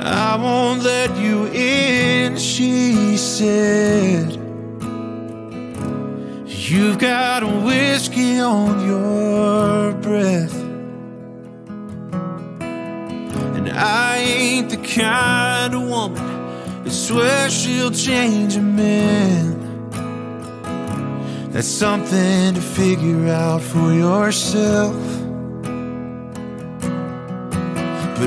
I won't let you in, she said. You've got a whiskey on your breath, and I ain't the kind of woman that swears she'll change a man. That's something to figure out for yourself. But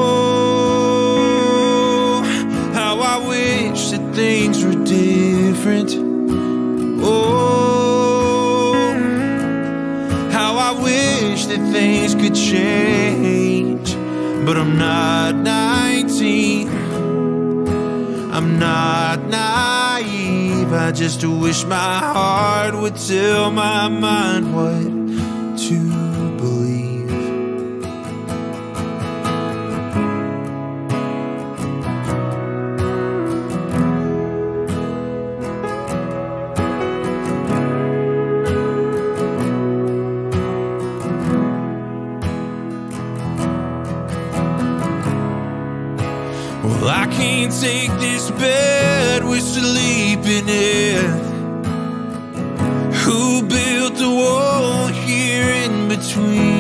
oh, how I wish that things were different. Oh, how I wish that things could change. But I'm not 19, I'm not naive. I just wish my heart would tell my mind what to believe. Well, I can't take this bed we're sleeping in. Who built the wall here in between?